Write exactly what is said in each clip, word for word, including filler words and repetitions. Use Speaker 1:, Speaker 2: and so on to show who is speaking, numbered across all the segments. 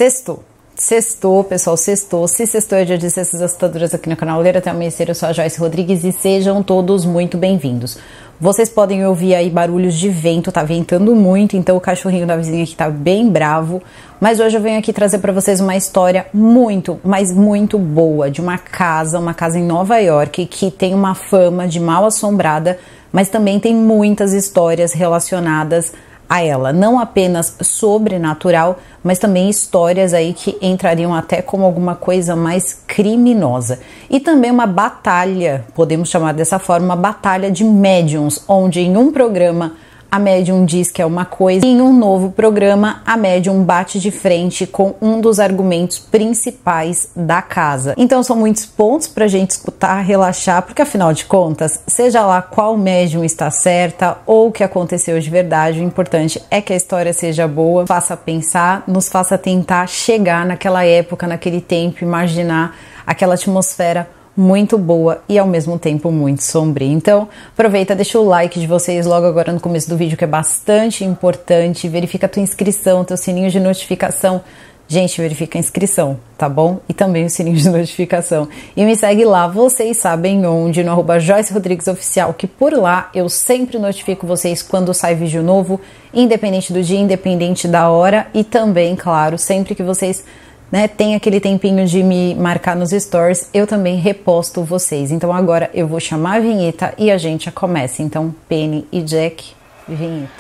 Speaker 1: Sextou. Sextou, pessoal, sextou. Se sextou é dia de sextas assustadoras aqui no canal Ler Até Amanhecer. Eu sou a Joyce Rodrigues e sejam todos muito bem-vindos. Vocês podem ouvir aí barulhos de vento, tá ventando muito, então o cachorrinho da vizinha aqui tá bem bravo. Mas hoje eu venho aqui trazer pra vocês uma história muito, mas muito boa, de uma casa, uma casa em Nova York, que tem uma fama de mal assombrada, mas também tem muitas histórias relacionadas a ela, não apenas sobrenatural, mas também histórias aí que entrariam até como alguma coisa mais criminosa. E também uma batalha, podemos chamar dessa forma, uma batalha de médiums, onde em um programa a médium diz que é uma coisa, e em um novo programa a médium bate de frente com um dos argumentos principais da casa. Então são muitos pontos pra gente escutar, relaxar, porque afinal de contas, seja lá qual médium está certa ou o que aconteceu de verdade, o importante é que a história seja boa, faça pensar, nos faça tentar chegar naquela época, naquele tempo, imaginar aquela atmosfera muito boa e ao mesmo tempo muito sombria. Então aproveita, deixa o like de vocês logo agora no começo do vídeo, que é bastante importante. Verifica a tua inscrição, teu sininho de notificação. Gente, verifica a inscrição, tá bom? E também o sininho de notificação. E me segue lá, vocês sabem onde, no arroba Joyce Rodrigues Oficial, que por lá eu sempre notifico vocês quando sai vídeo novo, independente do dia, independente da hora. E também, claro, sempre que vocês Né, tem aquele tempinho de me marcar nos stories, eu também reposto vocês. Então agora eu vou chamar a vinheta e a gente já começa. Então, Penny e Jack, vinheta.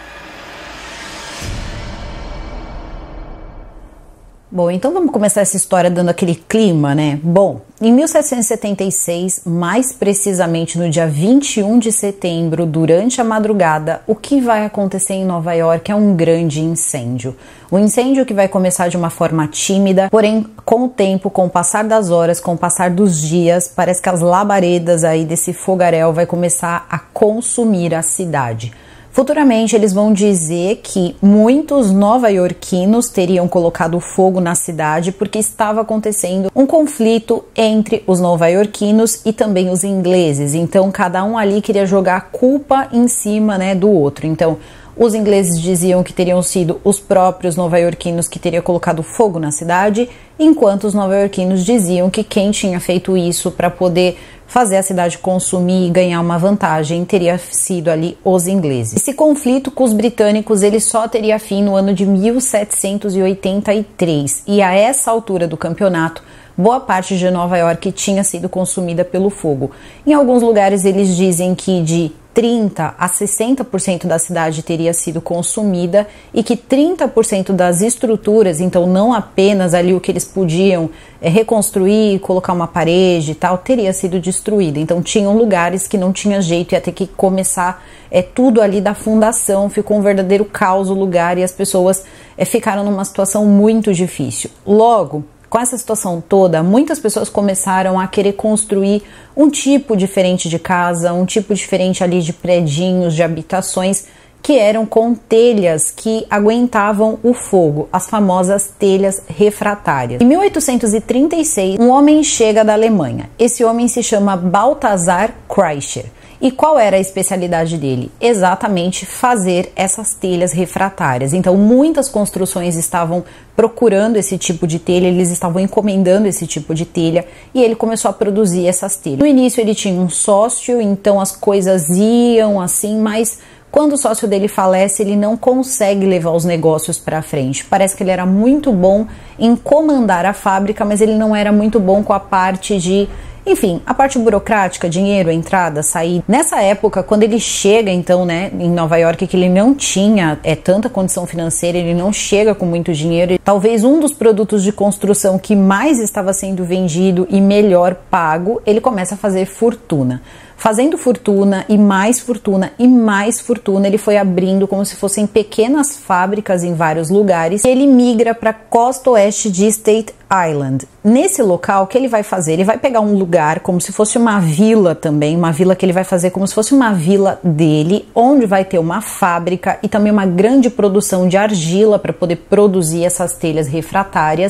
Speaker 1: Bom, então vamos começar essa história dando aquele clima, né? Bom, em mil setecentos e setenta e seis, mais precisamente no dia vinte e um de setembro, durante a madrugada, o que vai acontecer em Nova York é um grande incêndio. Um incêndio que vai começar de uma forma tímida, porém, com o tempo, com o passar das horas, com o passar dos dias, parece que as labaredas aí desse fogaréu vai começar a consumir a cidade. Futuramente eles vão dizer que muitos nova-iorquinos teriam colocado fogo na cidade porque estava acontecendo um conflito entre os nova-iorquinos e também os ingleses. Então cada um ali queria jogar a culpa em cima, né, do outro. Então os ingleses diziam que teriam sido os próprios nova-iorquinos que teriam colocado fogo na cidade, enquanto os nova-iorquinos diziam que quem tinha feito isso para poder fazer a cidade consumir e ganhar uma vantagem teria sido ali os ingleses. Esse conflito com os britânicos ele só teria fim no ano de mil setecentos e oitenta e três, e a essa altura do campeonato boa parte de Nova York tinha sido consumida pelo fogo. Em alguns lugares eles dizem que de trinta a sessenta por cento da cidade teria sido consumida e que trinta por cento das estruturas, então não apenas ali o que eles podiam é, reconstruir, colocar uma parede e tal, teria sido destruída. Então tinham lugares que não tinha jeito, ia ter que começar é, tudo ali da fundação, ficou um verdadeiro caos o lugar e as pessoas é, ficaram numa situação muito difícil. Logo, com essa situação toda, muitas pessoas começaram a querer construir um tipo diferente de casa, um tipo diferente ali de predinhos, de habitações, que eram com telhas que aguentavam o fogo, as famosas telhas refratárias. Em mil oitocentos e trinta e seis, um homem chega da Alemanha. Esse homem se chama Balthasar Kreischer. E qual era a especialidade dele? Exatamente fazer essas telhas refratárias. Então muitas construções estavam procurando esse tipo de telha, eles estavam encomendando esse tipo de telha e ele começou a produzir essas telhas. No início ele tinha um sócio, então as coisas iam assim, mas quando o sócio dele falece, ele não consegue levar os negócios para frente. Parece que ele era muito bom em comandar a fábrica, mas ele não era muito bom com a parte de... Enfim, a parte burocrática, dinheiro, entrada, saída. Nessa época, quando ele chega, então, né, em Nova York, que ele não tinha é, tanta condição financeira, ele não chega com muito dinheiro. Talvez um dos produtos de construção que mais estava sendo vendido e melhor pago, ele começa a fazer fortuna. Fazendo fortuna e mais fortuna e mais fortuna, ele foi abrindo como se fossem pequenas fábricas em vários lugares. E ele migra para a costa oeste de Staten Island. Nesse local, o que ele vai fazer? Ele vai pegar um lugar como se fosse uma vila também, uma vila que ele vai fazer como se fosse uma vila dele, onde vai ter uma fábrica e também uma grande produção de argila para poder produzir essas telhas refratárias.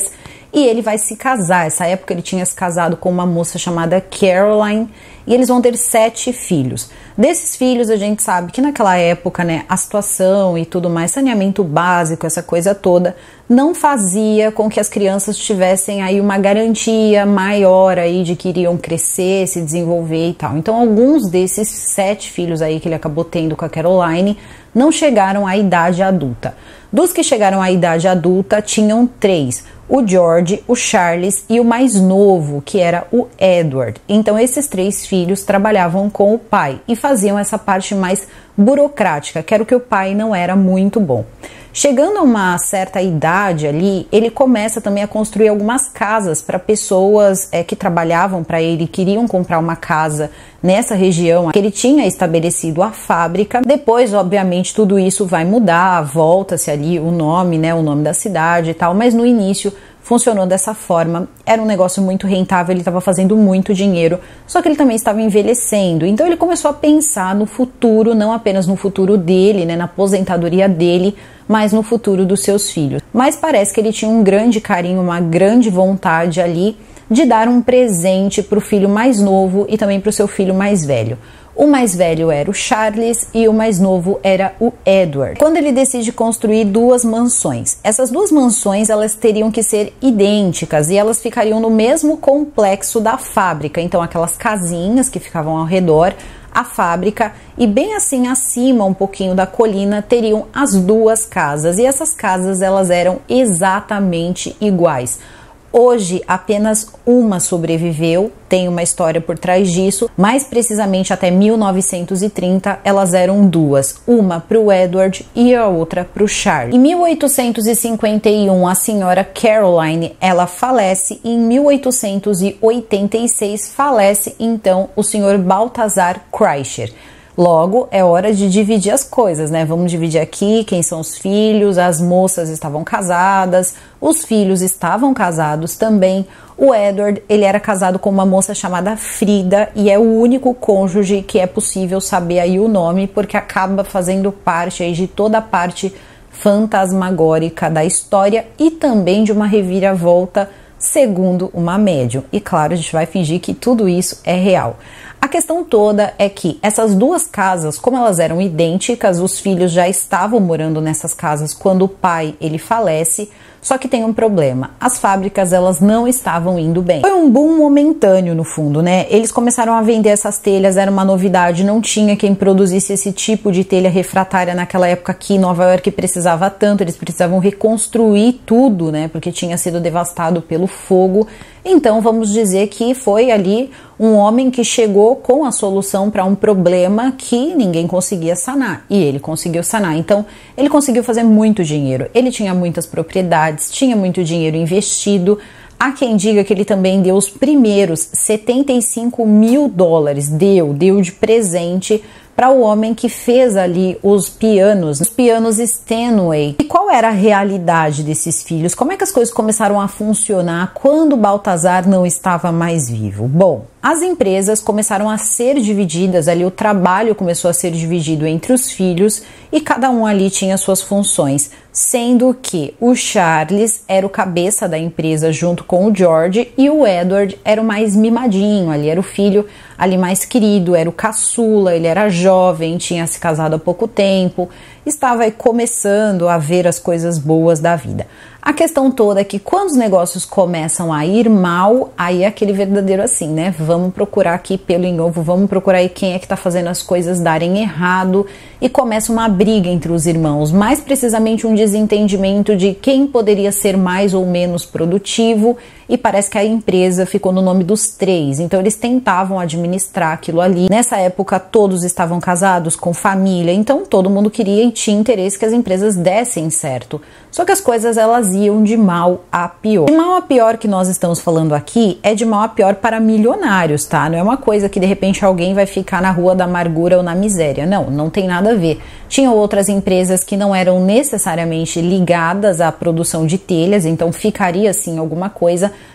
Speaker 1: e ele vai se casar. Essa época ele tinha se casado com uma moça chamada Caroline, e eles vão ter sete filhos. Desses filhos, a gente sabe que naquela época, né, a situação e tudo mais, saneamento básico, essa coisa toda, não fazia com que as crianças tivessem aí uma garantia maior aí de que iriam crescer, se desenvolver e tal. Então, alguns desses sete filhos aí que ele acabou tendo com a Caroline não chegaram à idade adulta. Dos que chegaram à idade adulta, tinham três: o George, o Charles e o mais novo, que era o Edward. Então esses três filhos trabalhavam com o pai e faziam essa parte mais burocrática, que era o que o pai não era muito bom. Chegando a uma certa idade ali, ele começa também a construir algumas casas para pessoas é, que trabalhavam para ele, queriam comprar uma casa nessa região que ele tinha estabelecido a fábrica. Depois, obviamente, tudo isso vai mudar, volta-se ali o nome, né, o nome da cidade e tal, mas no início funcionou dessa forma. Era um negócio muito rentável, ele estava fazendo muito dinheiro, só que ele também estava envelhecendo. Então ele começou a pensar no futuro, não apenas no futuro dele, né, na aposentadoria dele, mas no futuro dos seus filhos. Mas parece que ele tinha um grande carinho, uma grande vontade ali de dar um presente para o filho mais novo e também para o seu filho mais velho. O mais velho era o Charles e o mais novo era o Edward. Quando ele decide construir duas mansões, essas duas mansões elas teriam que ser idênticas e elas ficariam no mesmo complexo da fábrica. Então aquelas casinhas que ficavam ao redor, a fábrica, e bem assim acima um pouquinho da colina teriam as duas casas, e essas casas elas eram exatamente iguais. Hoje apenas uma sobreviveu, tem uma história por trás disso, mais precisamente até mil novecentos e trinta elas eram duas, uma para o Edward e a outra para o Charles. Em mil oitocentos e cinquenta e um a senhora Caroline ela falece, e em mil oitocentos e oitenta e seis falece então o senhor Balthazar Kreischer. Logo, é hora de dividir as coisas, né? Vamos dividir aqui quem são os filhos, as moças estavam casadas, os filhos estavam casados também. O Edward, ele era casado com uma moça chamada Frida e é o único cônjuge que é possível saber aí o nome, porque acaba fazendo parte aí de toda a parte fantasmagórica da história e também de uma reviravolta segundo uma médium. E claro, a gente vai fingir que tudo isso é real. A questão toda é que essas duas casas, como elas eram idênticas, os filhos já estavam morando nessas casas quando o pai ele falece, só que tem um problema, as fábricas elas não estavam indo bem. Foi um boom momentâneo no fundo, né? Eles começaram a vender essas telhas, era uma novidade, não tinha quem produzisse esse tipo de telha refratária naquela época aqui em Nova York, precisava tanto, eles precisavam reconstruir tudo, né? Porque tinha sido devastado pelo fogo. Então vamos dizer que foi ali um homem que chegou com a solução para um problema que ninguém conseguia sanar, e ele conseguiu sanar. Então ele conseguiu fazer muito dinheiro, ele tinha muitas propriedades, tinha muito dinheiro investido. Há quem diga que ele também deu os primeiros setenta e cinco mil dólares, deu, deu de presente para o homem que fez ali os pianos, os pianos Steinway. E qual era a realidade desses filhos? Como é que as coisas começaram a funcionar quando Balthazar não estava mais vivo? Bom, as empresas começaram a ser divididas, ali o trabalho começou a ser dividido entre os filhos e cada um ali tinha suas funções, sendo que o Charles era o cabeça da empresa junto com o George e o Edward era o mais mimadinho, ali era o filho ali mais querido, era o caçula, ele era jovem, tinha se casado há pouco tempo, estava aí começando a ver as coisas boas da vida. A questão toda é que quando os negócios começam a ir mal, aí é aquele verdadeiro assim, né? Vamos procurar aqui pelo em ovo, vamos procurar aí quem é que tá fazendo as coisas darem errado, e começa uma briga entre os irmãos, mais precisamente um desentendimento de quem poderia ser mais ou menos produtivo, e parece que a empresa ficou no nome dos três, então eles tentavam administrar aquilo ali. Nessa época todos estavam casados, com família, então todo mundo queria e tinha interesse que as empresas dessem certo. Só que as coisas elas iam de mal a pior. De mal a pior que nós estamos falando aqui é de mal a pior para milionários, tá? Não é uma coisa que de repente alguém vai ficar na rua da amargura ou na miséria. Não, não tem nada a ver. Tinham outras empresas que não eram necessariamente ligadas à produção de telhas, então ficaria assim alguma coisa,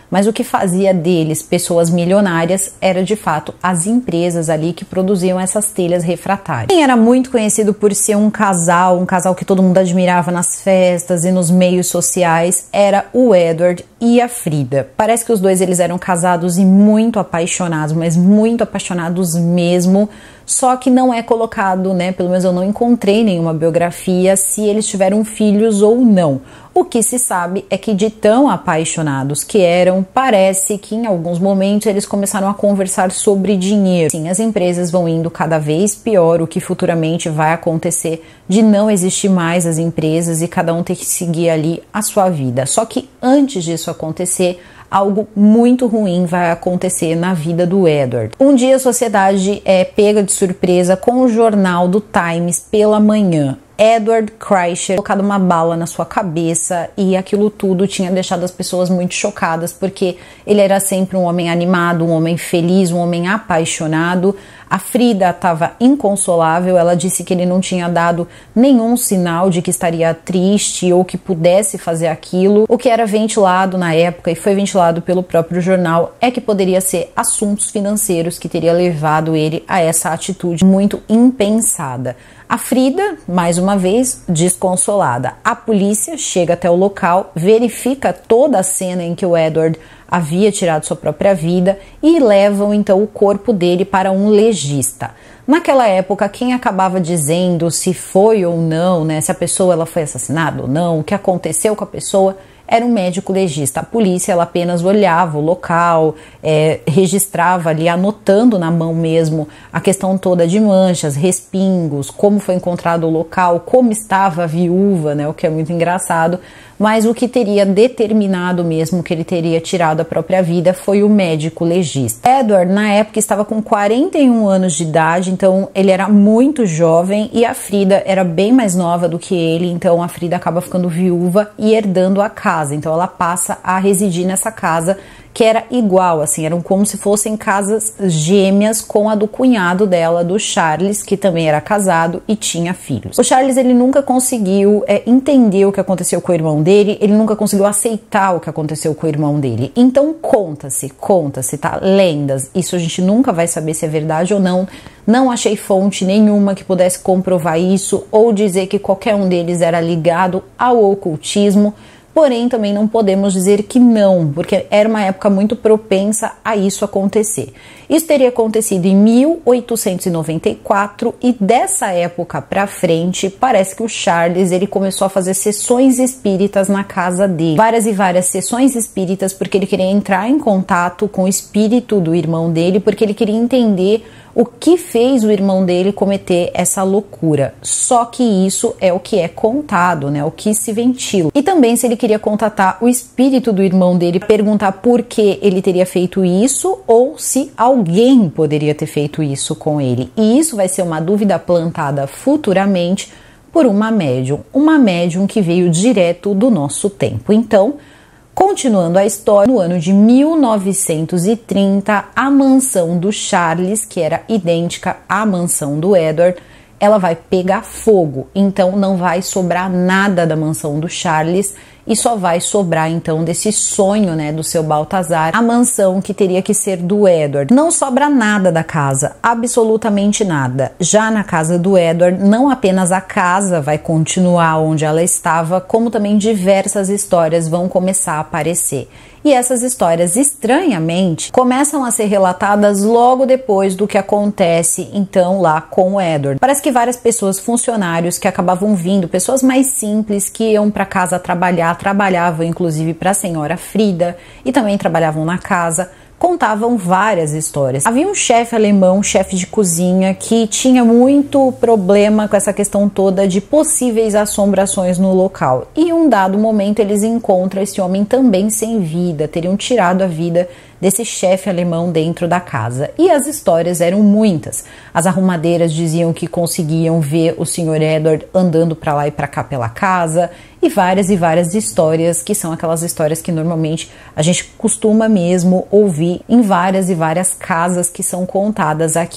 Speaker 1: mas o que fazia deles pessoas milionárias era de fato as empresas ali que produziam essas telhas refratárias. Quem era muito conhecido por ser um casal, um casal que todo mundo admirava nas festas e nos meios sociais, era o Edward e a Frida. Parece que os dois eles eram casados e muito apaixonados, mas muito apaixonados mesmo. Só que não é colocado, né? Pelo menos eu não encontrei nenhuma biografia se eles tiveram filhos ou não. O que se sabe é que de tão apaixonados que eram, parece que em alguns momentos eles começaram a conversar sobre dinheiro. Sim, as empresas vão indo cada vez pior, o que futuramente vai acontecer de não existir mais as empresas e cada um ter que seguir ali a sua vida. Só que antes disso acontecer, algo muito ruim vai acontecer na vida do Edward. Um dia a sociedade é pega de surpresa com o jornal do Times pela manhã. Edward Kreischer colocado uma bala na sua cabeça, e aquilo tudo tinha deixado as pessoas muito chocadas, porque ele era sempre um homem animado, um homem feliz, um homem apaixonado. A Frida estava inconsolável, ela disse que ele não tinha dado nenhum sinal de que estaria triste ou que pudesse fazer aquilo. O que era ventilado na época, e foi ventilado pelo próprio jornal, é que poderia ser assuntos financeiros que teria levado ele a essa atitude muito impensada. A Frida, mais uma vez, desconsolada. A polícia chega até o local, verifica toda a cena em que o Edward havia tirado sua própria vida e levam então o corpo dele para um legista. Naquela época, quem acabava dizendo se foi ou não, né, se a pessoa ela foi assassinada ou não, o que aconteceu com a pessoa, era um médico legista. A polícia ela apenas olhava o local, é, registrava ali, anotando na mão mesmo a questão toda de manchas, respingos, como foi encontrado o local, como estava a viúva, né, o que é muito engraçado. Mas o que teria determinado mesmo que ele teria tirado a própria vida foi o médico legista. Edward, na época, estava com quarenta e um anos de idade, então ele era muito jovem, e a Frida era bem mais nova do que ele, então a Frida acaba ficando viúva e herdando a casa. Então ela passa a residir nessa casa que era igual, assim, eram como se fossem casas gêmeas com a do cunhado dela, do Charles, que também era casado e tinha filhos. O Charles, ele nunca conseguiu é, entender o que aconteceu com o irmão dele, ele nunca conseguiu aceitar o que aconteceu com o irmão dele. Então conta-se, conta-se, tá? Lendas, isso a gente nunca vai saber se é verdade ou não. Não achei fonte nenhuma que pudesse comprovar isso ou dizer que qualquer um deles era ligado ao ocultismo. Porém, também não podemos dizer que não, porque era uma época muito propensa a isso acontecer. Isso teria acontecido em mil oitocentos e noventa e quatro, e dessa época para frente, parece que o Charles ele começou a fazer sessões espíritas na casa dele. Várias e várias sessões espíritas, porque ele queria entrar em contato com o espírito do irmão dele, porque ele queria entender o que fez o irmão dele cometer essa loucura. Só que isso é o que é contado, né? O que se ventila. E também se ele queria contatar o espírito do irmão dele, perguntar por que ele teria feito isso ou se alguém poderia ter feito isso com ele. E isso vai ser uma dúvida plantada futuramente por uma médium. Uma médium que veio direto do nosso tempo. Então, continuando a história, no ano de mil novecentos e trinta, a mansão do Charles, que era idêntica à mansão do Edward, ela vai pegar fogo. Então não vai sobrar nada da mansão do Charles e só vai sobrar então desse sonho, né, do seu Baltazar, a mansão que teria que ser do Edward. Não sobra nada da casa, absolutamente nada. Já na casa do Edward, não apenas a casa vai continuar onde ela estava, como também diversas histórias vão começar a aparecer. E essas histórias, estranhamente, começam a ser relatadas logo depois do que acontece, então, lá com o Edward. Parece que várias pessoas, funcionários que acabavam vindo, pessoas mais simples, que iam para casa trabalhar, trabalhavam inclusive para a senhora Frida e também trabalhavam na casa, contavam várias histórias. Havia um chefe alemão, chefe de cozinha, que tinha muito problema com essa questão toda de possíveis assombrações no local. E em um dado momento eles encontram esse homem também sem vida, teriam tirado a vida desse chefe alemão dentro da casa. E as histórias eram muitas. As arrumadeiras diziam que conseguiam ver o senhor Edward andando para lá e para cá pela casa, e várias e várias histórias, que são aquelas histórias que normalmente a gente costuma mesmo ouvir em várias e várias casas que são contadas aqui.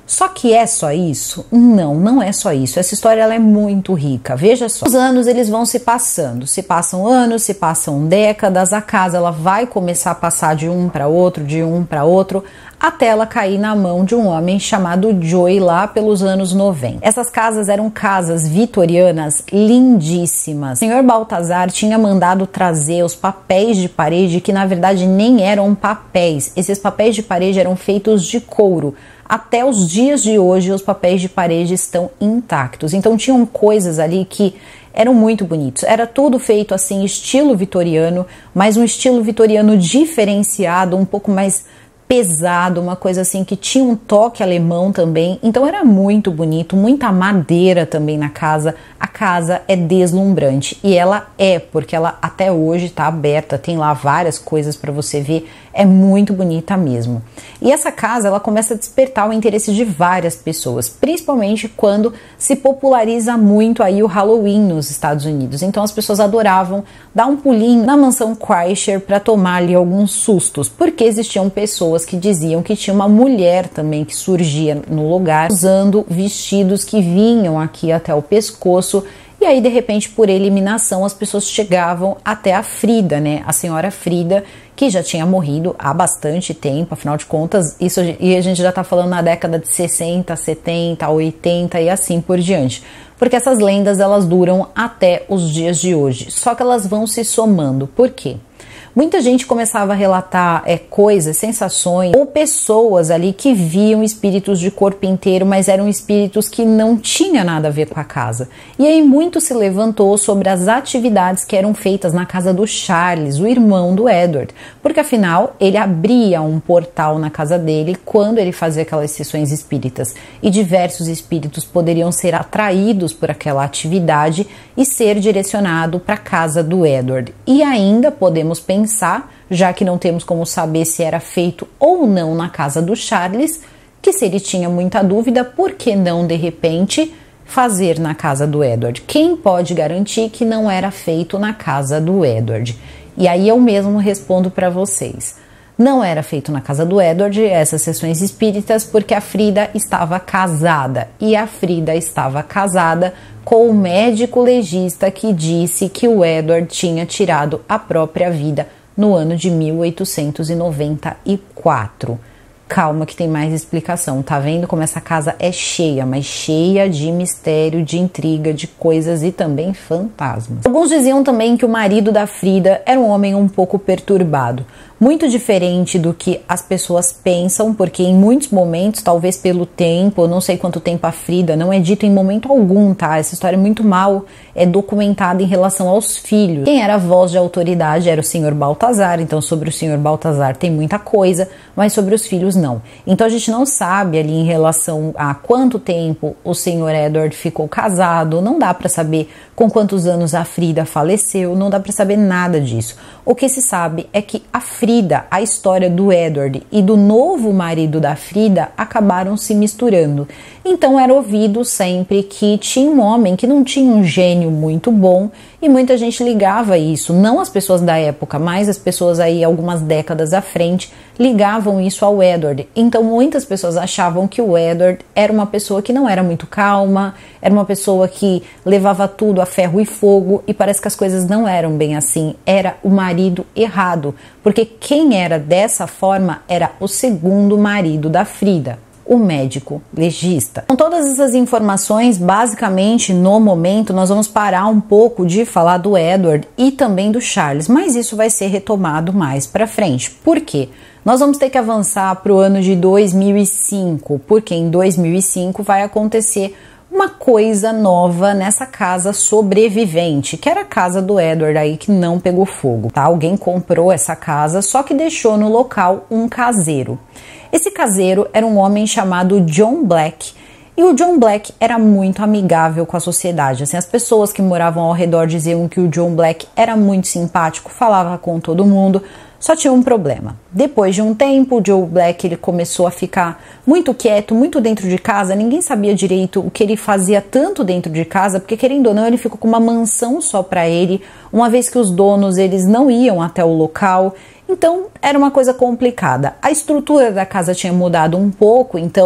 Speaker 1: Só que é só isso? Não, não é só isso. Essa história ela é muito rica. Veja só. Os anos eles vão se passando. Se passam anos, se passam décadas. A casa ela vai começar a passar de um para outro, de um para outro, até ela cair na mão de um homem chamado Joey lá pelos anos noventa. Essas casas eram casas vitorianas lindíssimas. O senhor Baltazar tinha mandado trazer os papéis de parede que na verdade nem eram papéis. Esses papéis de parede eram feitos de couro. Até os dias de hoje os papéis de parede estão intactos. Então tinham coisas ali que eram muito bonitos. Era tudo feito assim, estilo vitoriano, mas um estilo vitoriano diferenciado, um pouco mais pesado, uma coisa assim que tinha um toque alemão também. Então era muito bonito, muita madeira também na casa. A casa é deslumbrante e ela é, porque ela até hoje está aberta, tem lá várias coisas para você ver, é muito bonita mesmo. E essa casa ela começa a despertar o interesse de várias pessoas, principalmente quando se populariza muito aí o Halloween nos Estados Unidos. Então as pessoas adoravam dar um pulinho na mansão Kreischer para tomar ali alguns sustos, porque existiam pessoas que diziam que tinha uma mulher também que surgia no lugar usando vestidos que vinham aqui até o pescoço. E aí, de repente, por eliminação, as pessoas chegavam até a Frida, né? A senhora Frida, que já tinha morrido há bastante tempo, afinal de contas, isso e a gente já tá falando na década de sessenta, setenta, oitenta e assim por diante. Porque essas lendas, elas duram até os dias de hoje, só que elas vão se somando. Por quê? Muita gente começava a relatar é, coisas, sensações ou pessoas ali que viam espíritos de corpo inteiro, mas eram espíritos que não tinham nada a ver com a casa. E aí muito se levantou sobre as atividades que eram feitas na casa do Charles, o irmão do Edward, porque afinal ele abria um portal na casa dele quando ele fazia aquelas sessões espíritas e diversos espíritos poderiam ser atraídos por aquela atividade e ser direcionado para a casa do Edward. E ainda podemos pensar Pensar, já que não temos como saber se era feito ou não na casa do Charles, que se ele tinha muita dúvida, por que não de repente fazer na casa do Edward? Quem pode garantir que não era feito na casa do Edward? E aí eu mesmo respondo para vocês. Não era feito na casa do Edward essas sessões espíritas porque a Frida estava casada e a Frida estava casada com o médico legista que disse que o Edward tinha tirado a própria vida no ano de mil oitocentos e noventa e quatro. Calma que tem mais explicação, tá vendo como essa casa é cheia, mas cheia de mistério, de intriga, de coisas e também fantasmas. Alguns diziam também que o marido da Frida era um homem um pouco perturbado, muito diferente do que as pessoas pensam, porque em muitos momentos, talvez pelo tempo, eu não sei quanto tempo a Frida, não é dito em momento algum, tá? Essa história é muito mal é documentada em relação aos filhos. Quem era a voz de autoridade era o senhor Baltazar, então sobre o senhor Baltazar tem muita coisa, mas sobre os filhos não. Então a gente não sabe ali em relação a quanto tempo o senhor Edward ficou casado, não dá para saber com quantos anos a Frida faleceu, não dá para saber nada disso. O que se sabe é que a Frida, a história do Edward e do novo marido da Frida acabaram se misturando. Então era ouvido sempre que tinha um homem que não tinha um gênio muito bom e muita gente ligava isso, não as pessoas da época, mas as pessoas aí algumas décadas à frente ligavam isso ao Edward. Então muitas pessoas achavam que o Edward era uma pessoa que não era muito calma, era uma pessoa que levava tudo a ferro e fogo e parece que as coisas não eram bem assim, era o marido errado, porque quem era dessa forma era o segundo marido da Frida, o médico legista. Com todas essas informações, basicamente no momento nós vamos parar um pouco de falar do Edward e também do Charles, mas isso vai ser retomado mais para frente. Por quê? Nós vamos ter que avançar para o ano de dois mil e cinco, porque em dois mil e cinco vai acontecer uma coisa nova nessa casa sobrevivente, que era a casa do Edward aí que não pegou fogo, tá? Alguém comprou essa casa, só que deixou no local um caseiro. Esse caseiro era um homem chamado John Black, e o John Black era muito amigável com a sociedade. Assim, as pessoas que moravam ao redor diziam que o John Black era muito simpático, falava com todo mundo. Só tinha um problema. Depois de um tempo, o Joe Black ele começou a ficar muito quieto, muito dentro de casa. Ninguém sabia direito o que ele fazia tanto dentro de casa, porque querendo ou não, ele ficou com uma mansão só para ele, uma vez que os donos eles não iam até o local. Então, era uma coisa complicada. A estrutura da casa tinha mudado um pouco, então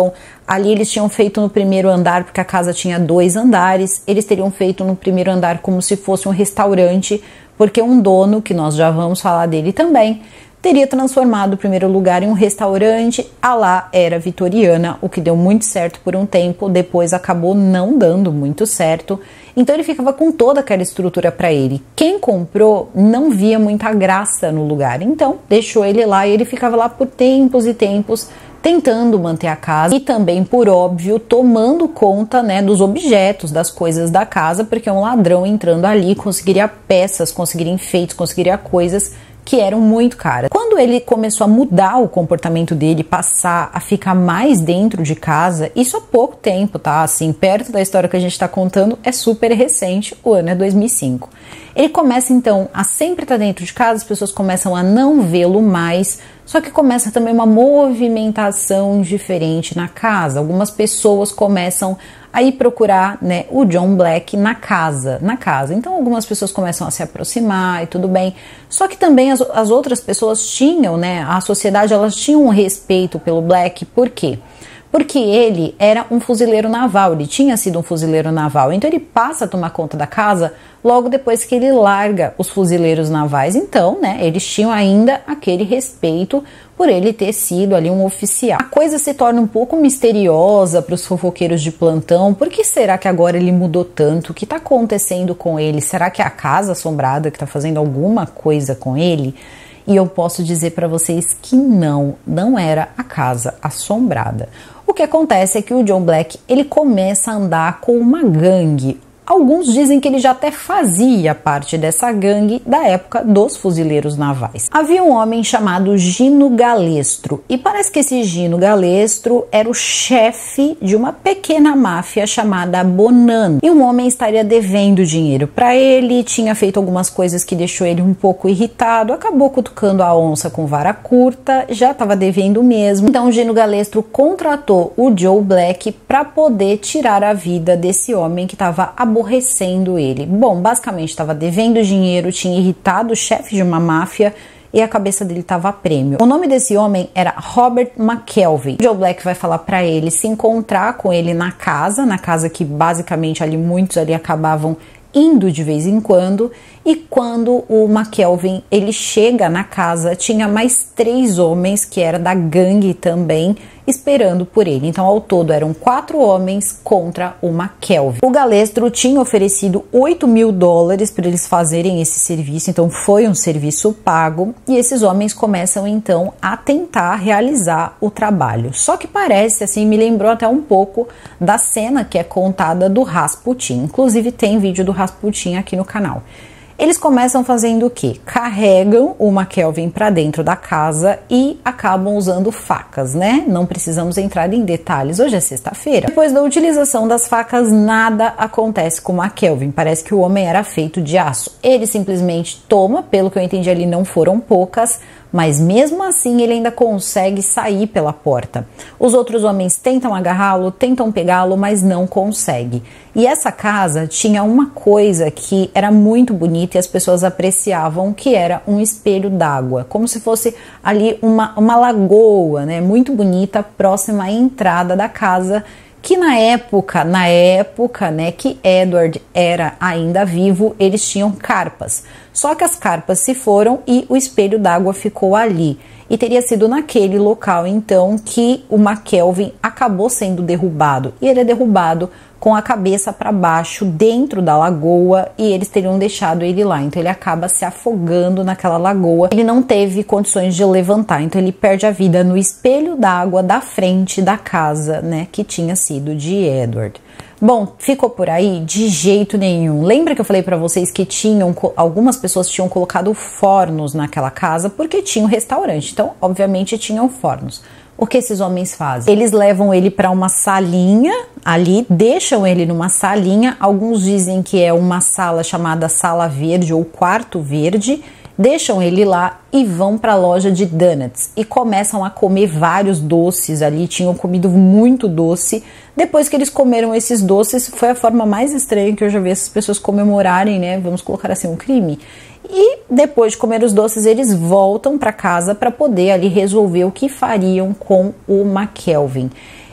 Speaker 1: Ali eles tinham feito no primeiro andar, porque a casa tinha dois andares, eles teriam feito no primeiro andar como se fosse um restaurante, porque um dono, que nós já vamos falar dele também, teria transformado o primeiro lugar em um restaurante à la era vitoriana, o que deu muito certo por um tempo, depois acabou não dando muito certo. Então ele ficava com toda aquela estrutura para ele. Quem comprou não via muita graça no lugar, então deixou ele lá e ele ficava lá por tempos e tempos, tentando manter a casa e também, por óbvio, tomando conta, né, dos objetos, das coisas da casa, porque um ladrão entrando ali conseguiria peças, conseguiria enfeites, conseguiria coisas que eram muito caras. Quando ele começou a mudar o comportamento dele, passar a ficar mais dentro de casa, isso há pouco tempo, tá? Assim, perto da história que a gente tá contando, é super recente, o ano é dois mil e cinco. Ele começa então a sempre estar dentro de casa, as pessoas começam a não vê-lo mais, só que começa também uma movimentação diferente na casa. Algumas pessoas começam a ir procurar, né, o John Black na casa, na casa. Então algumas pessoas começam a se aproximar e tudo bem. Só que também as, as outras pessoas tinham, né, a sociedade, elas tinham um respeito pelo Black. Por quê? Porque ele era um fuzileiro naval, ele tinha sido um fuzileiro naval, então ele passa a tomar conta da casa logo depois que ele larga os fuzileiros navais. Então, né, eles tinham ainda aquele respeito por ele ter sido ali um oficial. A coisa se torna um pouco misteriosa para os fofoqueiros de plantão. Por que será que agora ele mudou tanto? O que está acontecendo com ele? Será que é a casa assombrada que está fazendo alguma coisa com ele? E eu posso dizer para vocês que não, não era a casa assombrada. O que acontece é que o John Black, ele começa a andar com uma gangue. Alguns dizem que ele já até fazia parte dessa gangue da época dos fuzileiros navais. Havia um homem chamado Gino Galestro, e parece que esse Gino Galestro era o chefe de uma pequena máfia chamada Bonanno. E um homem estaria devendo dinheiro para ele, tinha feito algumas coisas que deixou ele um pouco irritado, acabou cutucando a onça com vara curta, já estava devendo mesmo. Então o Gino Galestro contratou o Joe Black para poder tirar a vida desse homem que estava aborrecendo ele. Bom, basicamente estava devendo dinheiro, tinha irritado o chefe de uma máfia e a cabeça dele estava a prêmio. O nome desse homem era Robert McKelvey. O Joe Black vai falar para ele se encontrar com ele na casa, na casa que basicamente ali muitos ali acabavam indo de vez em quando, e quando o McKelvey ele chega na casa, tinha mais três homens que era da gangue também esperando por ele. Então ao todo eram quatro homens contra o McKelvey. O Galestro tinha oferecido oito mil dólares para eles fazerem esse serviço, então foi um serviço pago, e esses homens começam então a tentar realizar o trabalho. Só que parece, assim, me lembrou até um pouco da cena que é contada do Rasputin. Inclusive tem vídeo do Rasputin aqui no canal. Eles começam fazendo o quê? Carregam o McKelvey para dentro da casa e acabam usando facas, né? Não precisamos entrar em detalhes, hoje é sexta-feira. Depois da utilização das facas, nada acontece com o McKelvey. Parece que o homem era feito de aço. Ele simplesmente toma, pelo que eu entendi ali não foram poucas, mas mesmo assim ele ainda consegue sair pela porta. Os outros homens tentam agarrá-lo, tentam pegá-lo, mas não conseguem. E essa casa tinha uma coisa que era muito bonita e as pessoas apreciavam, que era um espelho d'água, como se fosse ali uma, uma lagoa, né, muito bonita, próxima à entrada da casa, que na época, na época, né, que Edward era ainda vivo, eles tinham carpas. Só que as carpas se foram e o espelho d'água ficou ali. E teria sido naquele local, então, que o McKelvey acabou sendo derrubado. E ele é derrubado com a cabeça para baixo dentro da lagoa e eles teriam deixado ele lá. Então ele acaba se afogando naquela lagoa. Ele não teve condições de levantar, então ele perde a vida no espelho d'água da frente da casa, né, que tinha sido de Edward. Bom, ficou por aí? De jeito nenhum. Lembra que eu falei para vocês que tinham, algumas pessoas tinham colocado fornos naquela casa porque tinha um restaurante. Então, obviamente, tinham fornos. O que esses homens fazem? Eles levam ele para uma salinha ali, deixam ele numa salinha. Alguns dizem que é uma sala chamada Sala Verde ou Quarto Verde. Deixam ele lá e vão para a loja de donuts e começam a comer vários doces ali, tinham comido muito doce. Depois que eles comeram esses doces, foi a forma mais estranha que eu já vi essas pessoas comemorarem, né? Vamos colocar assim, um crime. E depois de comer os doces, eles voltam para casa para poder ali resolver o que fariam com o McKelvey.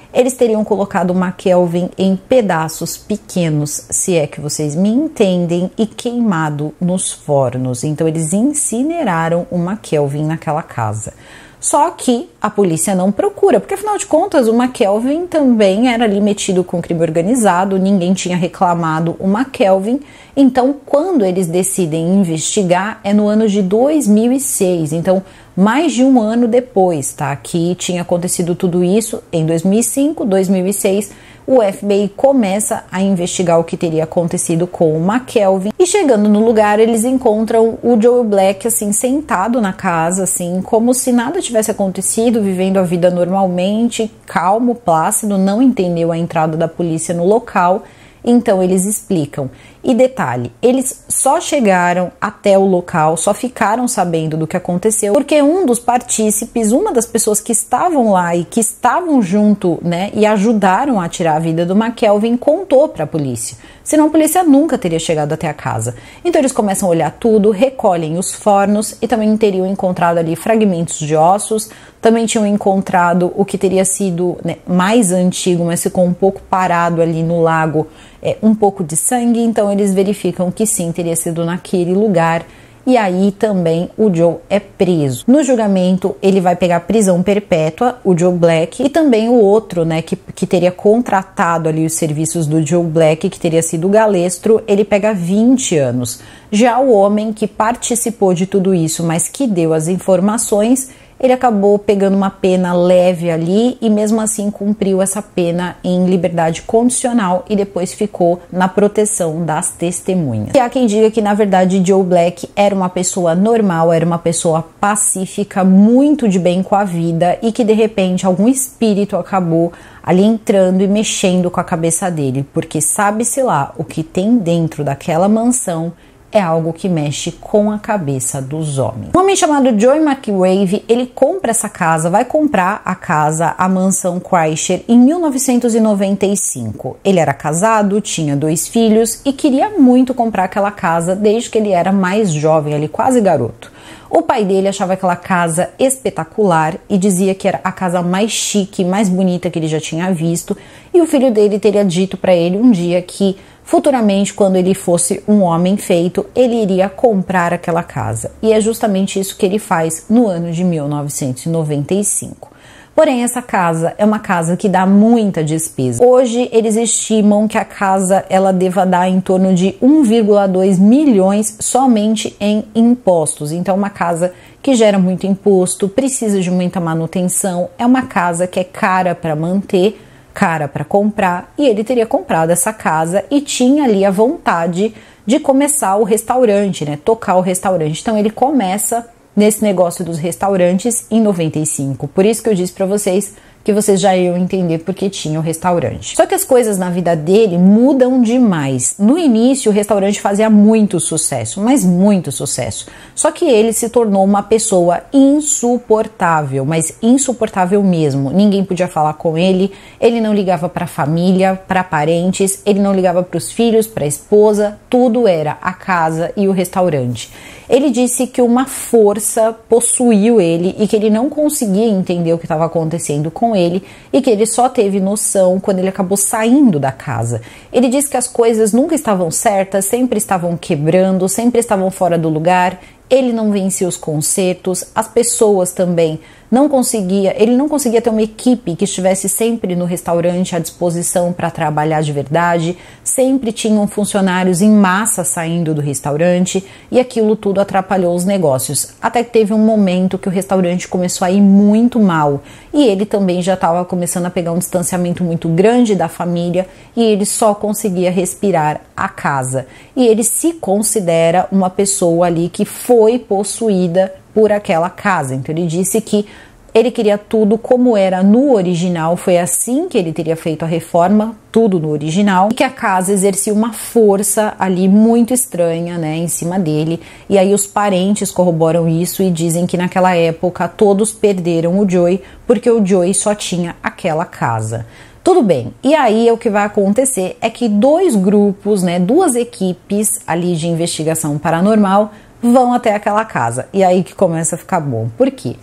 Speaker 1: eles teriam colocado uma McKelvin em pedaços pequenos, se é que vocês me entendem, e queimado nos fornos. Então eles incineraram uma McKelvin naquela casa. Só que a polícia não procura, porque afinal de contas o McKelvin também era ali metido com crime organizado, ninguém tinha reclamado o McKelvin. Então, quando eles decidem investigar, é no ano de dois mil e seis, então mais de um ano depois, tá? Que tinha acontecido tudo isso em dois mil e cinco, dois mil e seis, o F B I começa a investigar o que teria acontecido com o McKelvin, e chegando no lugar eles encontram o Joe Black assim sentado na casa, assim como se nada tivesse acontecido, vivendo a vida normalmente, calmo, plácido, não entendeu a entrada da polícia no local. Então eles explicam. E detalhe, eles só chegaram até o local, só ficaram sabendo do que aconteceu porque um dos partícipes, uma das pessoas que estavam lá e que estavam junto, né, e ajudaram a tirar a vida do McKelvin, contou para a polícia. Senão a polícia nunca teria chegado até a casa. Então eles começam a olhar tudo, recolhem os fornos e também teriam encontrado ali fragmentos de ossos, também tinham encontrado o que teria sido, né, mais antigo, mas ficou um pouco parado ali no lago, é, um pouco de sangue. Então eles verificam que sim, teria sido naquele lugar. E aí também o Joe é preso. No julgamento ele vai pegar prisão perpétua, o Joe Black, e também o outro, né, que, que teria contratado ali os serviços do Joe Black, que teria sido o Galestro, ele pega vinte anos. Já o homem que participou de tudo isso, mas que deu as informações, ele acabou pegando uma pena leve ali e mesmo assim cumpriu essa pena em liberdade condicional e depois ficou na proteção das testemunhas. E há quem diga que na verdade Joe Black era uma pessoa normal, era uma pessoa pacífica, muito de bem com a vida e que de repente algum espírito acabou ali entrando e mexendo com a cabeça dele, porque sabe-se lá o que tem dentro daquela mansão é algo que mexe com a cabeça dos homens. Um homem chamado Joey McRave, ele compra essa casa, vai comprar a casa, a mansão Kreischer, em mil novecentos e noventa e cinco. Ele era casado, tinha dois filhos e queria muito comprar aquela casa desde que ele era mais jovem, ali quase garoto. O pai dele achava aquela casa espetacular e dizia que era a casa mais chique, mais bonita que ele já tinha visto, e o filho dele teria dito para ele um dia que futuramente, quando ele fosse um homem feito, ele iria comprar aquela casa. E é justamente isso que ele faz no ano de mil novecentos e noventa e cinco. Porém, essa casa é uma casa que dá muita despesa. Hoje, eles estimam que a casa ela deva dar em torno de um vírgula dois milhões somente em impostos. Então, uma casa que gera muito imposto, precisa de muita manutenção, é uma casa que é cara para manter, cara para comprar, e ele teria comprado essa casa e tinha ali a vontade de começar o restaurante, né, tocar o restaurante. Então ele começa nesse negócio dos restaurantes em noventa e cinco. Por isso que eu disse para vocês que vocês já iam entender porque tinha o restaurante. Só que as coisas na vida dele mudam demais. No início o restaurante fazia muito sucesso, mas muito sucesso. Só que ele se tornou uma pessoa insuportável, mas insuportável mesmo. Ninguém podia falar com ele, ele não ligava para a família, para parentes, ele não ligava para os filhos, para a esposa, tudo era a casa e o restaurante. Ele disse que uma força possuiu ele e que ele não conseguia entender o que estava acontecendo com ele e que ele só teve noção quando ele acabou saindo da casa. Ele disse que as coisas nunca estavam certas, sempre estavam quebrando, sempre estavam fora do lugar. Ele não vencia os concertos, as pessoas também não conseguia, ele não conseguia ter uma equipe que estivesse sempre no restaurante à disposição para trabalhar de verdade, sempre tinham funcionários em massa saindo do restaurante e aquilo tudo atrapalhou os negócios. Até que teve um momento que o restaurante começou a ir muito mal e ele também já estava começando a pegar um distanciamento muito grande da família e ele só conseguia respirar a casa. E ele se considera uma pessoa ali que foi possuída por aquela casa. Então ele disse que ele queria tudo como era no original, foi assim que ele teria feito a reforma, tudo no original, e que a casa exercia uma força ali muito estranha, né, em cima dele. E aí os parentes corroboram isso e dizem que naquela época todos perderam o Joey porque o Joey só tinha aquela casa. Tudo bem, e aí o que vai acontecer é que dois grupos, né, duas equipes ali de investigação paranormal vão até aquela casa. E aí que começa a ficar bom. Por quê?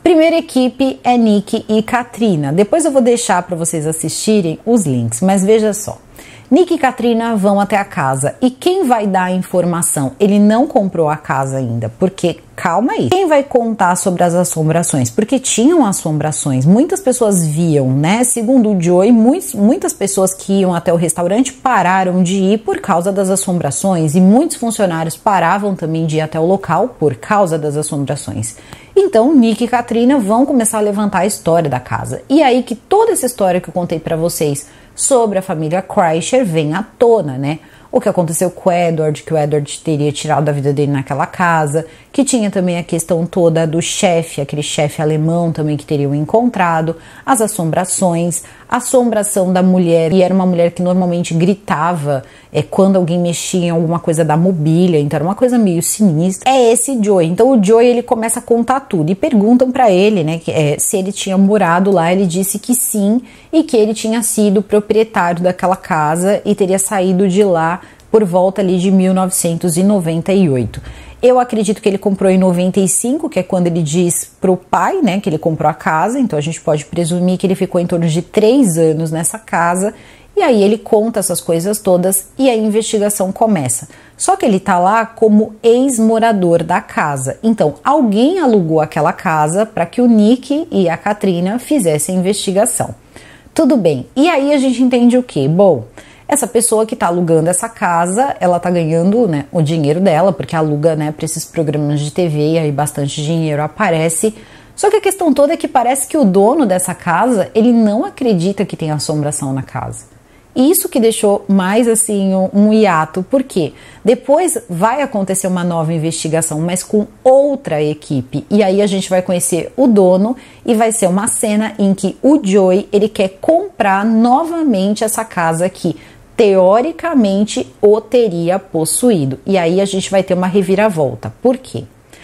Speaker 1: Primeira equipe é Nick e Katrina. Depois eu vou deixar para vocês assistirem os links, mas veja só. Nick e Katrina vão até a casa e quem vai dar a informação? Ele não comprou a casa ainda, porque, calma aí, quem vai contar sobre as assombrações? Porque tinham assombrações, muitas pessoas viam, né? Segundo o Joey, muitos, muitas pessoas que iam até o restaurante pararam de ir por causa das assombrações e muitos funcionários paravam também de ir até o local por causa das assombrações. Então, Nick e Katrina vão começar a levantar a história da casa. E aí que toda essa história que eu contei pra vocês sobre a família Kreischer vem à tona, né? O que aconteceu com o Edward, que o Edward teria tirado a vida dele naquela casa, que tinha também a questão toda do chefe, aquele chefe alemão também que teriam encontrado, as assombrações, a assombração da mulher, e era uma mulher que normalmente gritava é, quando alguém mexia em alguma coisa da mobília, então era uma coisa meio sinistra. É esse Joey, então o Joey ele começa a contar tudo, e perguntam pra ele, né, que, é, se ele tinha morado lá, ele disse que sim, e que ele tinha sido proprietário daquela casa e teria saído de lá por volta ali de mil novecentos e noventa e oito. Eu acredito que ele comprou em noventa e cinco, que é quando ele diz pro pai, né, que ele comprou a casa, então a gente pode presumir que ele ficou em torno de três anos nessa casa, e aí ele conta essas coisas todas e a investigação começa. Só que ele tá lá como ex-morador da casa, então alguém alugou aquela casa para que o Nick e a Katrina fizessem a investigação. Tudo bem, e aí a gente entende o quê? Bom, essa pessoa que está alugando essa casa, ela está ganhando, né, o dinheiro dela, porque aluga, né, para esses programas de T V e aí bastante dinheiro aparece. Só que a questão toda é que parece que o dono dessa casa, ele não acredita que tem assombração na casa. Isso que deixou mais assim um, um hiato, porque depois vai acontecer uma nova investigação, mas com outra equipe, e aí a gente vai conhecer o dono e vai ser uma cena em que o Joey, ele quer comprar novamente essa casa aqui, teoricamente o teria possuído, e aí a gente vai ter uma reviravolta. Por quê?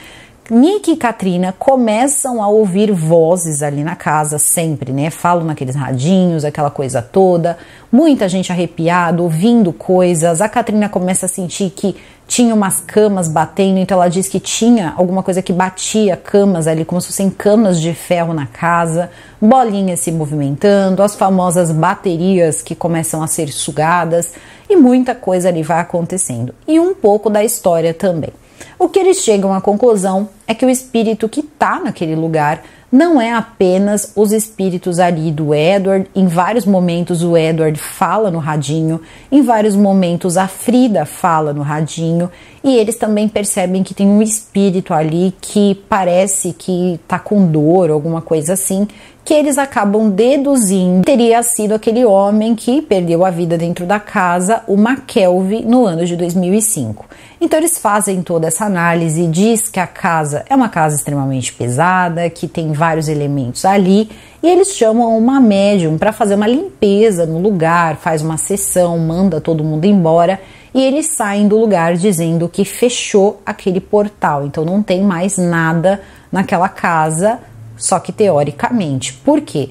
Speaker 1: Nick e Katrina começam a ouvir vozes ali na casa sempre, né? Falam naqueles radinhos, aquela coisa toda. Muita gente arrepiada, ouvindo coisas. A Katrina começa a sentir que tinha umas camas batendo, então ela diz que tinha alguma coisa que batia camas ali, como se fossem camas de ferro na casa, bolinhas se movimentando, as famosas baterias que começam a ser sugadas e muita coisa ali vai acontecendo. E um pouco da história também. O que eles chegam à conclusão é que o espírito que está naquele lugar não é apenas os espíritos ali do Edward. Em vários momentos o Edward fala no radinho, em vários momentos a Frida fala no radinho, e eles também percebem que tem um espírito ali que parece que está com dor, alguma coisa assim, que eles acabam deduzindo que teria sido aquele homem que perdeu a vida dentro da casa, o McKelvey, no ano de dois mil e cinco. Então eles fazem toda essa análise e diz que a casa é uma casa extremamente pesada, que tem vários elementos ali, e eles chamam uma médium para fazer uma limpeza no lugar, faz uma sessão, manda todo mundo embora, e eles saem do lugar dizendo que fechou aquele portal, então não tem mais nada naquela casa, só que teoricamente. Por quê?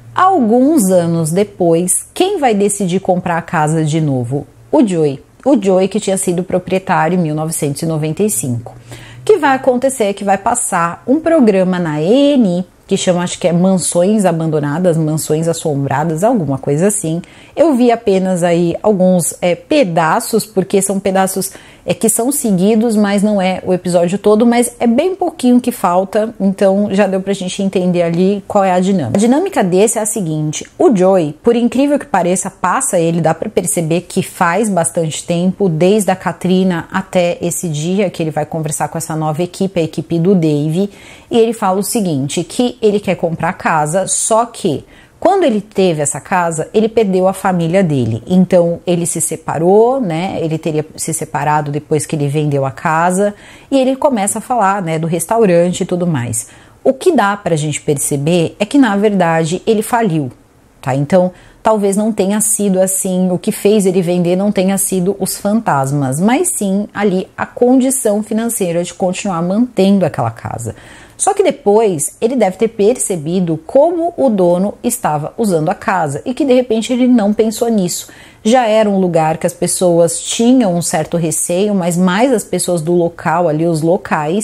Speaker 1: Alguns anos depois, quem vai decidir comprar a casa de novo? O Joey. O Joey, que tinha sido proprietário em mil novecentos e noventa e cinco. O que vai acontecer é que vai passar um programa na E N I, que chama, acho que é Mansões Abandonadas, Mansões Assombradas, alguma coisa assim. Eu vi apenas aí alguns é, pedaços, porque são pedaços é, que são seguidos, mas não é o episódio todo, mas é bem pouquinho que falta, então já deu pra gente entender ali qual é a dinâmica. A dinâmica desse é a seguinte: o Joey, por incrível que pareça, passa ele, dá pra perceber que faz bastante tempo, desde a Katrina até esse dia que ele vai conversar com essa nova equipe, a equipe do Dave, e ele fala o seguinte, que ele quer comprar a casa, só que quando ele teve essa casa, ele perdeu a família dele, então ele se separou, né, ele teria se separado depois que ele vendeu a casa, e ele começa a falar, né, do restaurante e tudo mais. O que dá pra gente perceber é que, na verdade, ele faliu, tá? Então, talvez não tenha sido assim, o que fez ele vender não tenha sido os fantasmas, mas sim ali a condição financeira de continuar mantendo aquela casa. Só que depois ele deve ter percebido como o dono estava usando a casa e que de repente ele não pensou nisso. Já era um lugar que as pessoas tinham um certo receio, mas mais as pessoas do local ali, os locais,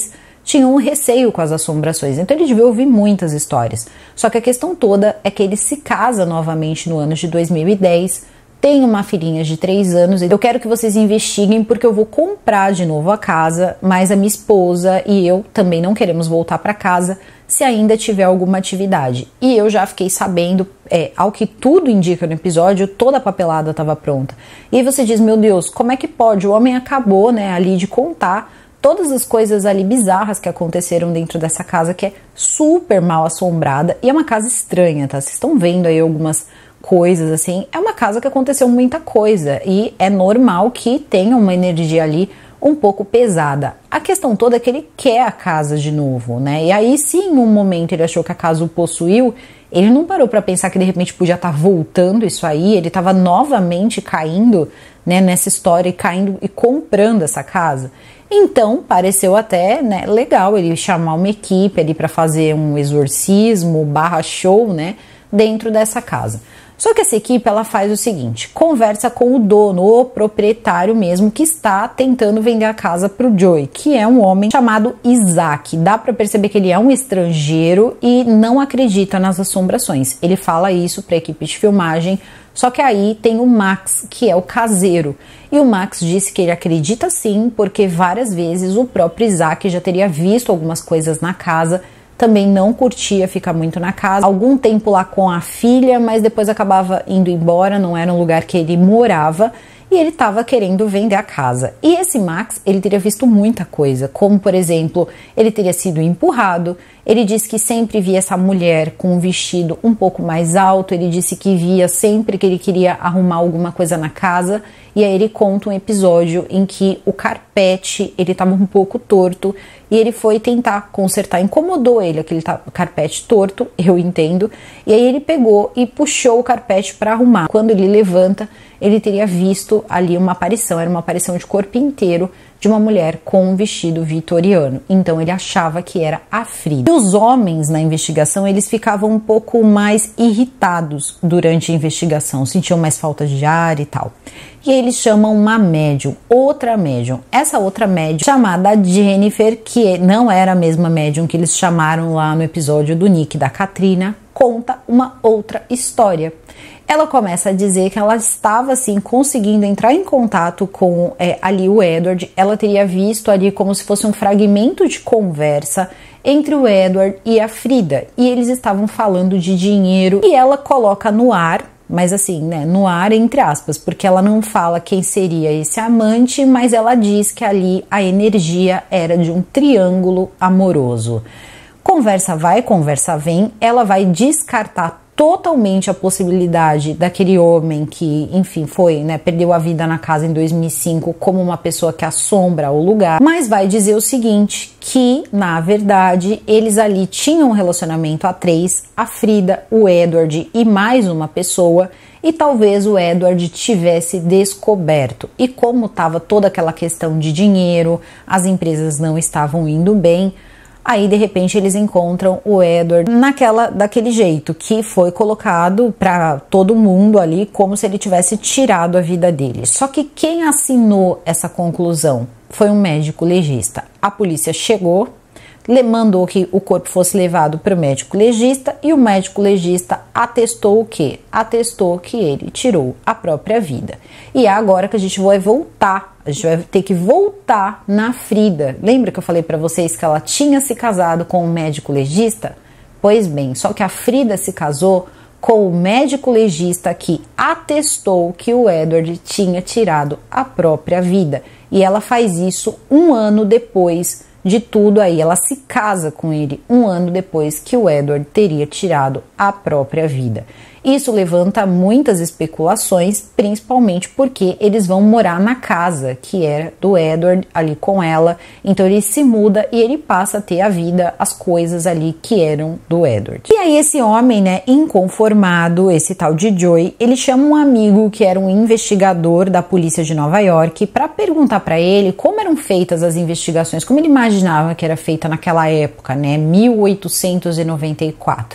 Speaker 1: tinham um receio com as assombrações, então ele devia ouvir muitas histórias. Só que a questão toda é que ele se casa novamente no ano de dois mil e dez, tem uma filhinha de três anos, eu quero que vocês investiguem porque eu vou comprar de novo a casa, mas a minha esposa e eu também não queremos voltar para casa se ainda tiver alguma atividade. E eu já fiquei sabendo, é, ao que tudo indica no episódio, toda a papelada estava pronta. E aí você diz, meu Deus, como é que pode? O homem acabou, né, ali de contar todas as coisas ali bizarras que aconteceram dentro dessa casa, que é super mal assombrada e é uma casa estranha, tá? Vocês estão vendo aí algumas coisas assim, é uma casa que aconteceu muita coisa e é normal que tenha uma energia ali um pouco pesada. A questão toda é que ele quer a casa de novo, né? E aí, se em um momento ele achou que a casa o possuiu, ele não parou para pensar que de repente podia estar voltando isso aí, ele estava novamente caindo, né, nessa história e caindo e comprando essa casa. Então, pareceu até, né, legal ele chamar uma equipe ali para fazer um exorcismo barra show, né, dentro dessa casa. Só que essa equipe, ela faz o seguinte, conversa com o dono, o proprietário mesmo, que está tentando vender a casa para o Joey, que é um homem chamado Isaac. Dá para perceber que ele é um estrangeiro e não acredita nas assombrações. Ele fala isso para a equipe de filmagem, só que aí tem o Max, que é o caseiro. E o Max disse que ele acredita sim, porque várias vezes o próprio Isaac já teria visto algumas coisas na casa, também não curtia ficar muito na casa, algum tempo lá com a filha, mas depois acabava indo embora, não era um lugar que ele morava, e ele estava querendo vender a casa. E esse Max, ele teria visto muita coisa, como por exemplo, ele teria sido empurrado, ele disse que sempre via essa mulher com um vestido um pouco mais alto, ele disse que via sempre que ele queria arrumar alguma coisa na casa, e aí ele conta um episódio em que o carpete, ele estava um pouco torto, e ele foi tentar consertar, incomodou ele aquele carpete torto, eu entendo, e aí ele pegou e puxou o carpete para arrumar. Quando ele levanta, ele teria visto ali uma aparição, era uma aparição de corpo inteiro de uma mulher com um vestido vitoriano. Então ele achava que era a Frida. E os homens na investigação, eles ficavam um pouco mais irritados durante a investigação, sentiam mais falta de ar e tal. E aí eles chamam uma médium, outra médium. Essa outra médium, chamada Jennifer, que não era a mesma médium que eles chamaram lá no episódio do Nick e da Katrina, conta uma outra história. Ela começa a dizer que ela estava assim conseguindo entrar em contato com é, ali o Edward. Ela teria visto ali como se fosse um fragmento de conversa entre o Edward e a Frida, e eles estavam falando de dinheiro, e ela coloca no ar, mas assim, né, no ar entre aspas, porque ela não fala quem seria esse amante, mas ela diz que ali a energia era de um triângulo amoroso. Conversa vai, conversa vem, ela vai descartar totalmente a possibilidade daquele homem que, enfim, foi, né, perdeu a vida na casa em dois mil e cinco como uma pessoa que assombra o lugar, mas vai dizer o seguinte, que, na verdade, eles ali tinham um relacionamento a três, a Frida, o Edward e mais uma pessoa, e talvez o Edward tivesse descoberto. E como estava toda aquela questão de dinheiro, as empresas não estavam indo bem, aí, de repente, eles encontram o Edward naquela, daquele jeito, que foi colocado para todo mundo ali, como se ele tivesse tirado a vida dele. Só que quem assinou essa conclusão foi um médico legista. A polícia chegou, mandou que o corpo fosse levado para o médico legista, e o médico legista atestou o quê? Atestou que ele tirou a própria vida. E é agora que a gente vai voltar. A gente vai ter que voltar na Frida. Lembra que eu falei para vocês que ela tinha se casado com um médico legista? Pois bem, só que a Frida se casou com o médico legista que atestou que o Edward tinha tirado a própria vida. E ela faz isso um ano depois de tudo aí. Ela se casa com ele um ano depois que o Edward teria tirado a própria vida. Isso levanta muitas especulações, principalmente porque eles vão morar na casa que era do Edward ali com ela, então ele se muda e ele passa a ter a vida, as coisas ali que eram do Edward. E aí esse homem, né, inconformado, esse tal de Joey, ele chama um amigo que era um investigador da polícia de Nova York para perguntar para ele como eram feitas as investigações, como ele imaginava que era feita naquela época, né, mil oitocentos e noventa e quatro.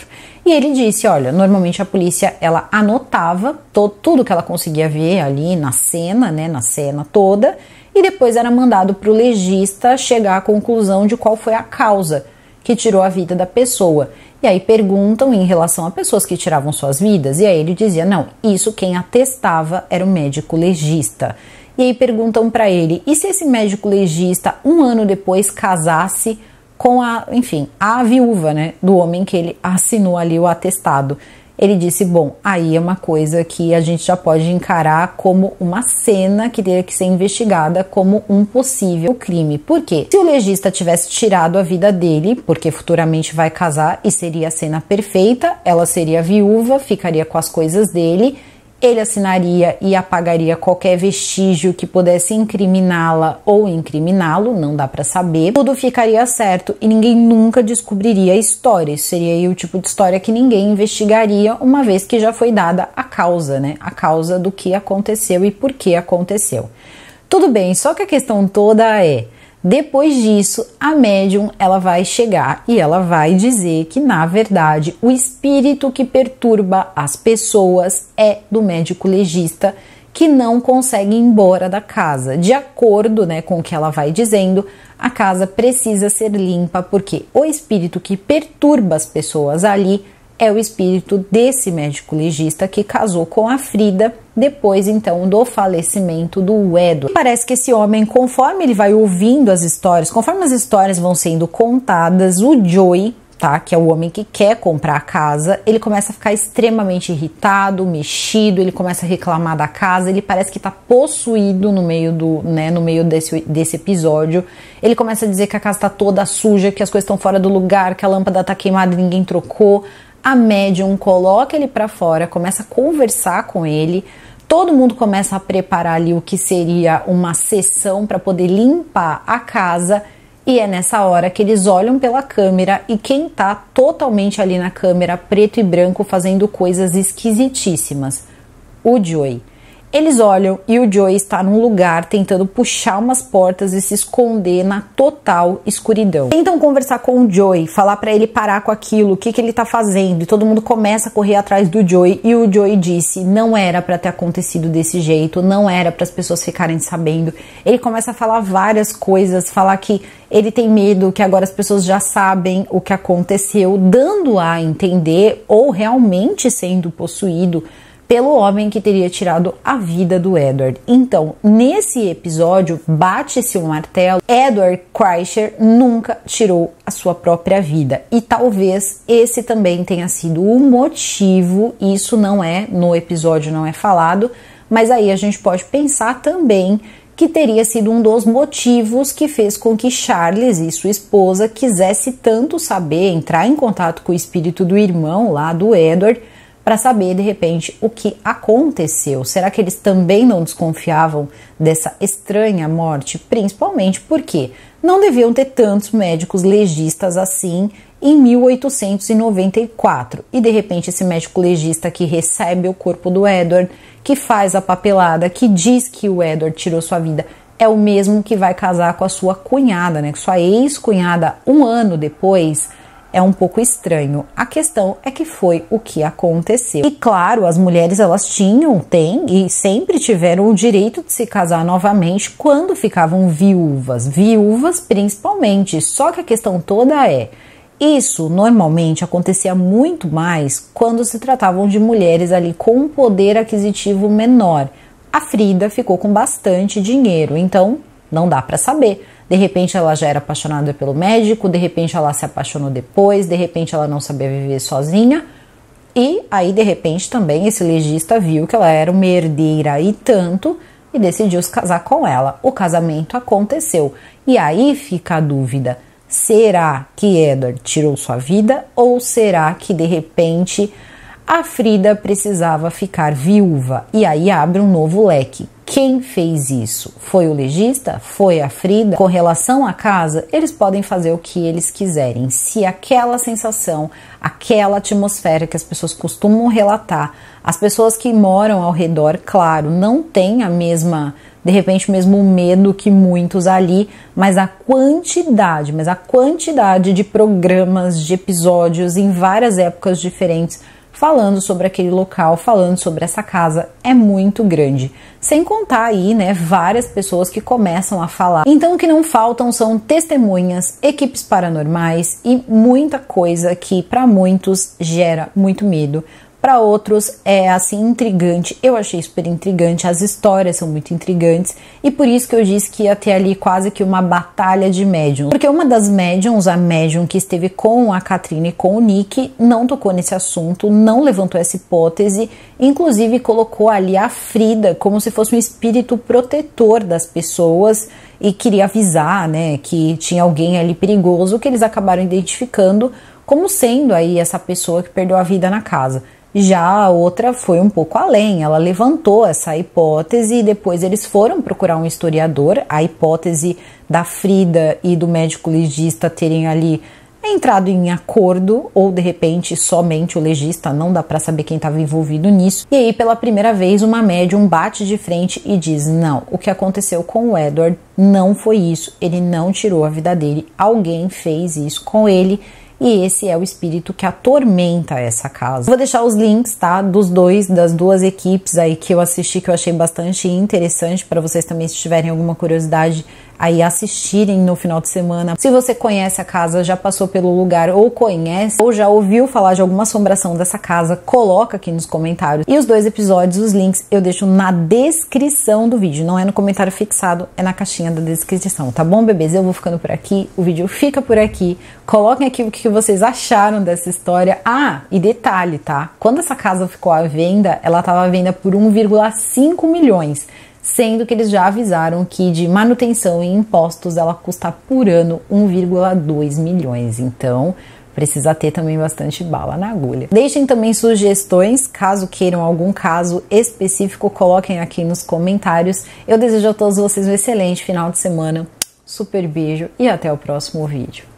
Speaker 1: E ele disse, olha, normalmente a polícia, ela anotava to, tudo que ela conseguia ver ali na cena, né, na cena toda, e depois era mandado para o legista chegar à conclusão de qual foi a causa que tirou a vida da pessoa. E aí perguntam em relação a pessoas que tiravam suas vidas, e aí ele dizia, não, isso quem atestava era o médico legista. E aí perguntam para ele, e se esse médico legista um ano depois casasse com a, enfim, a viúva, né, do homem que ele assinou ali o atestado? Ele disse, bom, aí é uma coisa que a gente já pode encarar como uma cena que teria que ser investigada como um possível crime. Por quê? Se o legista tivesse tirado a vida dele, porque futuramente vai casar e seria a cena perfeita, ela seria viúva, ficaria com as coisas dele, ele assinaria e apagaria qualquer vestígio que pudesse incriminá-la ou incriminá-lo, não dá pra saber. Tudo ficaria certo e ninguém nunca descobriria a história. Isso seria aí o tipo de história que ninguém investigaria, uma vez que já foi dada a causa, né? A causa do que aconteceu e por que aconteceu. Tudo bem, só que a questão toda é, depois disso, a médium ela vai chegar e ela vai dizer que, na verdade, o espírito que perturba as pessoas é do médico legista, que não consegue ir embora da casa. De acordo, né, com o que ela vai dizendo, a casa precisa ser limpa, porque o espírito que perturba as pessoas ali é o espírito desse médico legista que casou com a Frida depois então do falecimento do Edward. Parece que esse homem, conforme ele vai ouvindo as histórias, conforme as histórias vão sendo contadas, o Joey, tá, que é o homem que quer comprar a casa, ele começa a ficar extremamente irritado, mexido, ele começa a reclamar da casa, ele parece que tá possuído no meio do, né, no meio desse, desse episódio. Ele começa a dizer que a casa tá toda suja, que as coisas estão fora do lugar, que a lâmpada tá queimada e ninguém trocou. A médium coloca ele para fora, começa a conversar com ele, todo mundo começa a preparar ali o que seria uma sessão para poder limpar a casa, e é nessa hora que eles olham pela câmera e quem tá totalmente ali na câmera, preto e branco, fazendo coisas esquisitíssimas? O Joey. Eles olham e o Joey está num lugar tentando puxar umas portas e se esconder na total escuridão. Tentam conversar com o Joey, falar para ele parar com aquilo, o que, que ele tá fazendo, e todo mundo começa a correr atrás do Joey, e o Joey disse, não era para ter acontecido desse jeito, não era para as pessoas ficarem sabendo. Ele começa a falar várias coisas, falar que ele tem medo, que agora as pessoas já sabem o que aconteceu, dando a entender, ou realmente sendo possuído pelo homem que teria tirado a vida do Edward. Então, nesse episódio, bate-se um martelo, Edward Kreischer nunca tirou a sua própria vida. E talvez esse também tenha sido o motivo, isso não é, no episódio não é falado, mas aí a gente pode pensar também que teria sido um dos motivos que fez com que Charles e sua esposa quisesse tanto saber, entrar em contato com o espírito do irmão lá do Edward, para saber, de repente, o que aconteceu. Será que eles também não desconfiavam dessa estranha morte? Principalmente porque não deviam ter tantos médicos legistas assim em mil oitocentos e noventa e quatro. E, de repente, esse médico legista que recebe o corpo do Edward, que faz a papelada, que diz que o Edward tirou sua vida, é o mesmo que vai casar com a sua cunhada, né? Com sua ex-cunhada um ano depois. É um pouco estranho. A questão é que foi o que aconteceu. E claro, as mulheres elas tinham, têm e sempre tiveram o direito de se casar novamente quando ficavam viúvas. Viúvas principalmente. Só que a questão toda é, isso normalmente acontecia muito mais quando se tratavam de mulheres ali com um poder aquisitivo menor. A Frida ficou com bastante dinheiro, então não dá para saber. De repente ela já era apaixonada pelo médico, de repente ela se apaixonou depois, de repente ela não sabia viver sozinha. E aí de repente também esse legista viu que ela era uma herdeira e tanto e decidiu se casar com ela. O casamento aconteceu. E aí fica a dúvida, será que Edward tirou sua vida ou será que de repente a Frida precisava ficar viúva? E aí abre um novo leque. Quem fez isso? Foi o legista? Foi a Frida? Com relação à casa, eles podem fazer o que eles quiserem. Se aquela sensação, aquela atmosfera que as pessoas costumam relatar, as pessoas que moram ao redor, claro, não têm a mesma, de repente mesmo o medo que muitos ali, mas a quantidade, mas a quantidade de programas, de episódios em várias épocas diferentes, falando sobre aquele local, falando sobre essa casa, é muito grande. Sem contar aí, né, várias pessoas que começam a falar. Então o que não faltam são testemunhas, equipes paranormais e muita coisa que para muitos gera muito medo. Para outros é assim intrigante, eu achei super intrigante, as histórias são muito intrigantes e por isso que eu disse que ia ter ali quase que uma batalha de médiums. Porque uma das médiums, a médium que esteve com a Katrina e com o Nick, não tocou nesse assunto, não levantou essa hipótese, inclusive colocou ali a Frida como se fosse um espírito protetor das pessoas e queria avisar, né, que tinha alguém ali perigoso que eles acabaram identificando como sendo aí essa pessoa que perdeu a vida na casa. Já a outra foi um pouco além, ela levantou essa hipótese e depois eles foram procurar um historiador, a hipótese da Frida e do médico legista terem ali entrado em acordo, ou de repente somente o legista, não dá para saber quem estava envolvido nisso. E aí pela primeira vez uma médium bate de frente e diz, não, o que aconteceu com o Edward não foi isso, ele não tirou a vida dele, alguém fez isso com ele. E esse é o espírito que atormenta essa casa. Vou deixar os links, tá, dos dois, das duas equipes aí que eu assisti, que eu achei bastante interessante, para vocês também, se tiverem alguma curiosidade, aí assistirem no final de semana. Se você conhece a casa, já passou pelo lugar ou conhece, ou já ouviu falar de alguma assombração dessa casa, coloca aqui nos comentários. E os dois episódios, os links, eu deixo na descrição do vídeo. Não é no comentário fixado, é na caixinha da descrição, tá bom, bebês? Eu vou ficando por aqui, o vídeo fica por aqui. Coloquem aqui o que vocês acharam dessa história. Ah, e detalhe, tá? Quando essa casa ficou à venda, ela estava à venda por um vírgula cinco milhões. Sendo que eles já avisaram que de manutenção e impostos ela custa por ano um vírgula dois milhões. Então, precisa ter também bastante bala na agulha. Deixem também sugestões, caso queiram algum caso específico, coloquem aqui nos comentários. Eu desejo a todos vocês um excelente final de semana, super beijo e até o próximo vídeo.